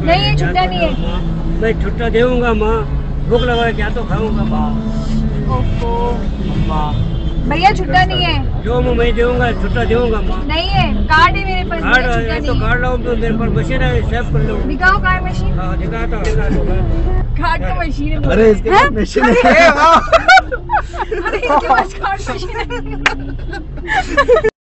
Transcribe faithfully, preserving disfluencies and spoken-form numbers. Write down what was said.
नहीं ये छुट्टा नहीं है। मैं छुट्टा देऊंगा माँ, भूख लगा क्या तो खाऊंगा माँ। ओहो भैया छुट्टा नहीं है। जो मैं मैं देऊंगा छुट्टा देऊंगा माँ। नहीं है, कार्ड है मेरे पास। कार्ड है तो कार्ड लाऊं तो मेरे पास मशीन है, सेव कर लो। दिखाओ कार्ड मशीन। हाँ दिखाता हूँ। कार्ड का मशीन है। अरे इसके पास मशीन है। अरे इसके पास कार्ड मशीन है।